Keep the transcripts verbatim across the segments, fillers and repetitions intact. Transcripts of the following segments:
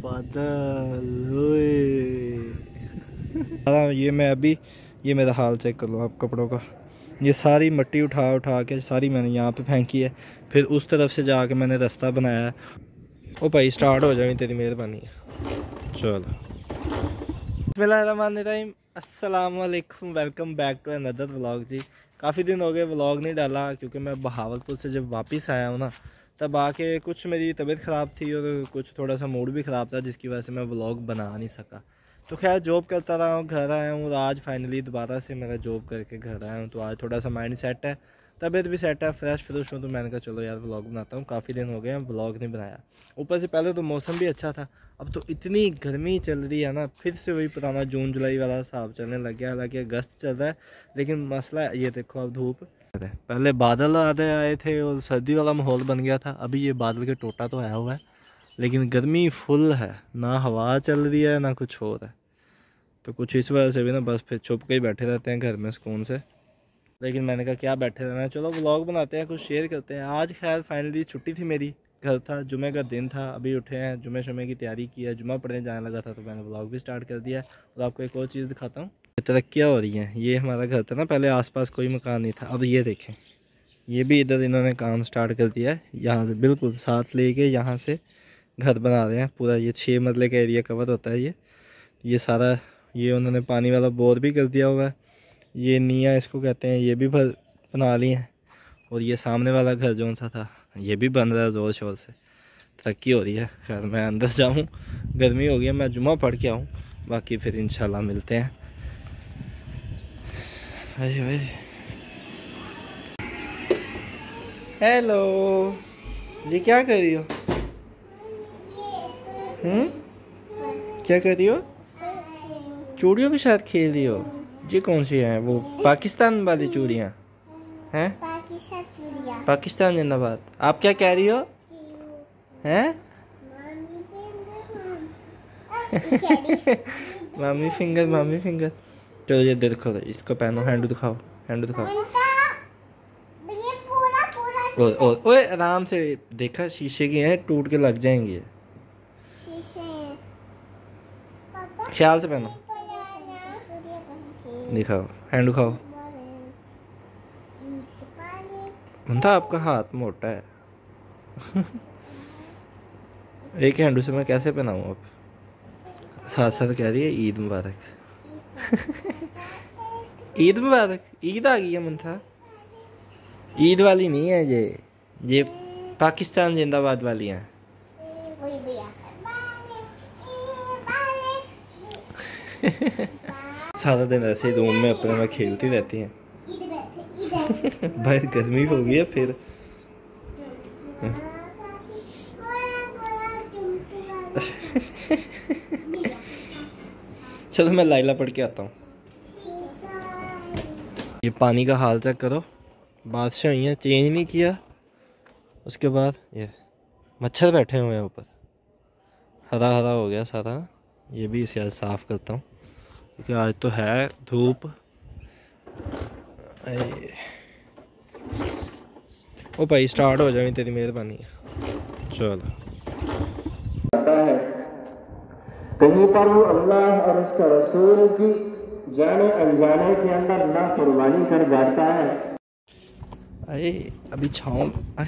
बादल ओए। ये मैं अभी ये मेरा हाल चेक कर लो आप कपड़ों का। ये सारी मिट्टी उठा उठा के सारी मैंने यहाँ पे फेंकी है, फिर उस तरफ से जाके मैंने रास्ता बनाया है। ओ भाई स्टार्ट हो जाए, तेरी मेहरबानी है। चलो बिस्मिल्लाहिर्रहमानिर्रहीम, अस्सलाम वालेकुम, welcome back to another vlog. जी काफ़ी दिन हो गए व्लॉग नहीं डाला, क्योंकि मैं बहावलपुर से जब वापस आया हूँ ना, तब आके कुछ मेरी तबीयत ख़राब थी और कुछ थोड़ा सा मूड भी ख़राब था, जिसकी वजह से मैं व्लॉग बना नहीं सका। तो खैर जॉब करता रहा हूँ, घर आया हूँ और आज फाइनली दोबारा से मेरा जॉब करके घर आया हूँ। तो आज थोड़ा सा माइंड सेट है, तबीयत भी सेट है, फ्रेश फ्रेश हूँ। तो मैंने कहा चलो यार व्लॉग बनाता हूँ, काफ़ी दिन हो गए हैं व्लॉग नहीं बनाया। ऊपर से पहले तो मौसम भी अच्छा था, अब तो इतनी गर्मी चल रही है ना, फिर से वही पुराना जून जुलाई वाला हिसाब चलने लग गया। हालांकि अगस्त चल रहा है, लेकिन मसला ये देखो अब धूप, पहले बादल आते आए थे और सर्दी वाला माहौल बन गया था। अभी ये बादल के टोटा तो आया हुआ है, लेकिन गर्मी फुल है, ना हवा चल रही है ना कुछ हो रहा है। तो कुछ इस वजह से भी ना बस फिर छुप के ही बैठे रहते हैं घर में सुकून से। लेकिन मैंने कहा क्या बैठे रहना है, चलो व्लॉग बनाते हैं, कुछ शेयर करते हैं। आज खैर फाइनली छुट्टी थी मेरी, घर था, जुमे का दिन था, अभी उठे हैं, जुमे शुमे की तैयारी की है, जुमा पढ़ने जाने लगा था, तो मैंने व्लॉग भी स्टार्ट कर दिया है। और आपको एक और चीज़ दिखाता हूँ, तरक्कियाँ हो रही हैं। ये हमारा घर था ना पहले, आसपास कोई मकान नहीं था, अब ये देखें, ये भी इधर इन्होंने काम स्टार्ट कर दिया है। यहाँ से बिल्कुल साथ लेके यहाँ से घर बना रहे हैं पूरा। ये छः मरले का एरिया कवर होता है। ये ये सारा ये उन्होंने पानी वाला बोर भी कर दिया हुआ है। ये निया इसको कहते हैं, ये भी भर बना ली हैं। और ये सामने वाला घर जो सा था, ये भी बन रहा है ज़ोर शोर से, तरक्की हो रही है। खैर मैं अंदर जाऊँ, गर्मी हो गई है, मैं जुम्मा पढ़ के आऊँ, बाकी फिर इंशाल्लाह मिलते हैं। अरे भाई हेलो जी, क्या कर रही हो? हम्म क्या कर रही हो? चूड़ियों के साथ खेल रही हो जी? कौन सी हैं वो, पाकिस्तान वाली चूड़ियाँ हैं? पाकिस्तान जिंदाबाद। आप क्या कह रही हो? हैं? मामी फिंगर, मामी फिंगर। चलो ये देखो, इसको पहनो, हैंड दिखाओ, हैंड दिखाओ। और और ओए आराम से, देखा शीशे की हैं, टूट के लग जाएंगे। ख्याल से पहनो, दिखाओ, हैंड दिखाओ। मनता आपका हाथ मोटा है। एक हैंड से मैं कैसे पहनाऊँ? अब साथ साथ कह रही है ईद मुबारक। ईद मुबारक, ईद आ गई है मनता। ईद वाली नहीं है ये, ये पाकिस्तान जिंदाबाद वाली हैं। सारा दिन ऐसे ही रूम में अपने में खेलती रहती हैं। बाहर गर्मी हो गई है फिर। चलो मैं लाइला पढ़ के आता हूँ। ये पानी का हाल चेक करो, बारिशें हुई हैं, चेंज नहीं किया। उसके बाद ये मच्छर बैठे हुए हैं ऊपर, हरा हरा हो गया सारा। ये भी इसे आज साफ़ करता हूँ, क्योंकि आज तो है धूप। ओ भाई स्टार्ट हो जाए, तेरी मेहरबानी है। चलो कहीं पर वो अल्लाह और उसके रसूल की जाने अनजाने के अंदर नाफरमानी कर जाता है। अरे अभी छाँव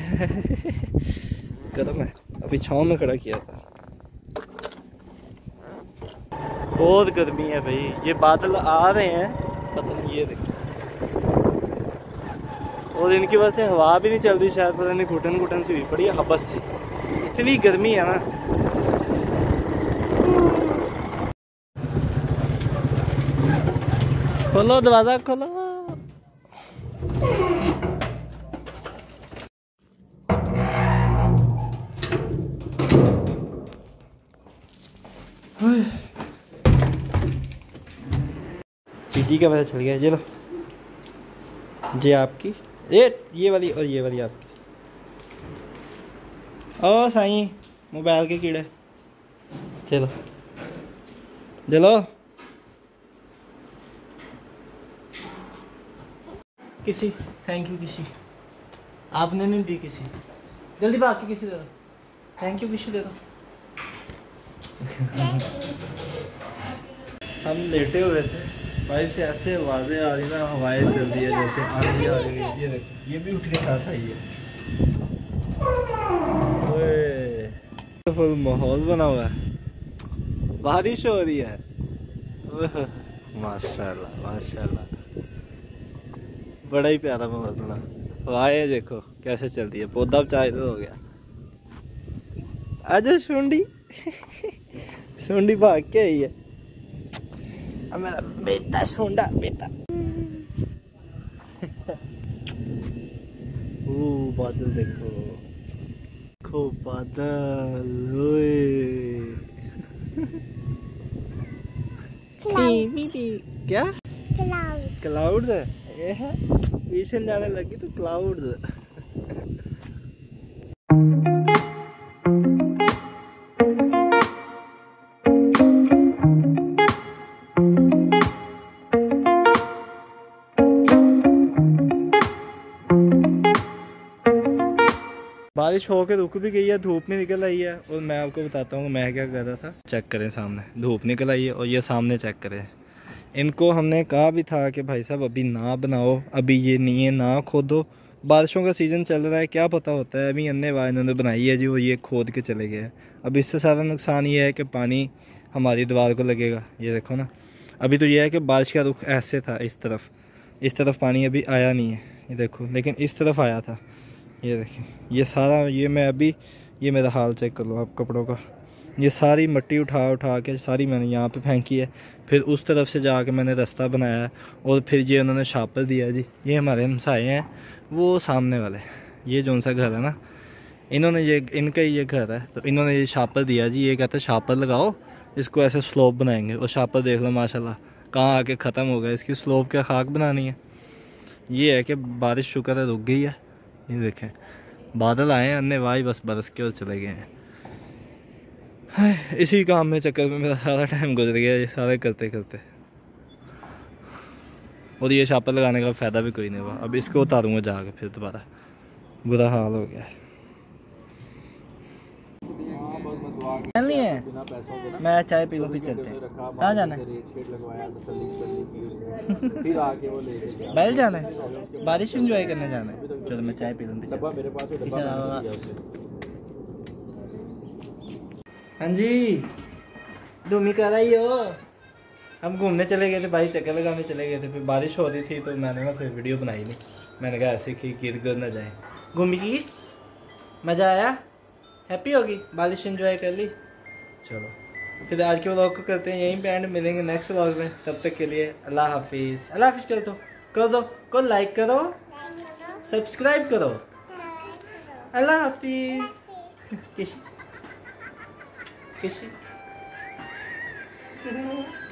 गर्म है, अभी छाँव में खड़ा किया था। बहुत गर्मी है भाई, ये बादल आ रहे हैं, पता नहीं, ये देखो, और इनकी वजह से हवा भी नहीं चल रही शायद, पता नहीं घुटन घुटन सी हुई पड़ी है हबस सी, इतनी गर्मी है ना। खोलो दरवाजा, खोलो। दीदी का पता चल गया। ये लो जी आपकी, ये ये वाली और ये वाली आपकी। ओ साईं मोबाइल के कीड़े, चलो चलो। किसी थैंक यू, किसी आपने नहीं दी, किसी जल्दी भाग के किसी दे दो, थैंक यू किसी दे दो। हम लेटे हुए थे, भाई से ऐसे आवाज़ें आ रही ना, हवाएं चल रही है जैसे आंधी आ रही है। ये देखो ये भी उठ के साथ आई है। ओए तो फुल माहौल बना हुआ है, बारिश हो रही है। माशाल्लाह माशाल्लाह, बड़ा ही प्यारा माहौल बना। हवाएं देखो कैसे चल रही है, पौधा चाय हो गया। आजा शुंडी शुंडी भाग के आई है, अब मेरा बेटा शुंडा बेटा। ओ बादल देखो, देखो बादल, ओए क्या क्लाउड्स क्लाउड्स है, ये है विशन जाने लगी तो क्लाउड्स। बारिश होकर रुक भी गई है, धूप भी निकल आई है। और मैं आपको बताता हूँ मैं क्या कर रहा था। चेक करें सामने धूप निकल आई है और ये सामने चेक करें। इनको हमने कहा भी था कि भाई साहब अभी ना बनाओ, अभी ये नहीं है ना खोदो, बारिशों का सीज़न चल रहा है, क्या पता होता है। अभी अन्य वाह इन्होंने बनाई है जी, वो ये खोद के चले गए। अब इससे सारा नुकसान ये है कि पानी हमारी दीवार को लगेगा। ये देखो ना, अभी तो ये है कि बारिश का रुख ऐसे था, इस तरफ इस तरफ पानी अभी आया नहीं है, ये देखो, लेकिन इस तरफ आया था। ये देखिए ये सारा, ये मैं अभी, ये मेरा हाल चेक कर लो आप कपड़ों का। ये सारी मिट्टी उठा उठा के सारी मैंने यहाँ पे फेंकी है, फिर उस तरफ से जाके मैंने रास्ता बनाया है, और फिर ये उन्होंने शापर दिया जी। ये हमारे हमसाए हैं, वो सामने वाले, ये जो सा घर है ना, इन्होंने ये, इनका ये घर है, तो इन्होंने ये शापर दिया जी। ये कहते हैं शापर लगाओ, इसको ऐसे स्लोप बनाएंगे। और शापर देख लो माशाल्लाह कहाँ आके ख़त्म हो गया, इसकी स्लोप क्या खाक बनानी है। ये है कि बारिश शुक्र है रुक गई है। ये देखें बादल आए हैं अन्य वाई, बस बरस के और चले गए हैं। इसी काम में चक्कर में मेरा सारा टाइम गुजर गया, ये सारे करते करते। और ये शापर लगाने का फ़ायदा भी कोई नहीं हुआ। अब इसको उतारूँगा जाकर फिर दोबारा, बुरा हाल हो गया है। नहीं है, मैं चाय पी लो फिर चलते हैं। कहाँ जाना है? बैल जाना है, बारिश एंजॉय करने जाना है। चलो मैं चाय पी लूँ। हाँ जी धूमी कर आई हो। हम घूमने चले गए थे भाई, चक्कर लगाने चले गए थे, फिर बारिश हो रही थी तो मैंने ना फिर वीडियो बनाई नहीं। मैंने कहा ऐसे कि गिर गिर ना जाए। घूमी की मज़ा आया, हैप्पी होगी, बारिश एंजॉय कर ली। चलो फिर आज के व्लॉग को करते हैं यहीं पे एंड, मिलेंगे नेक्स्ट व्लॉग में। तब तक के लिए अल्लाह हाफिज़। अल्लाह हाफिज़ कर दो, कर दो को लाइक करो, सब्सक्राइब करो। अल्लाह हाफिज़। किसी किसी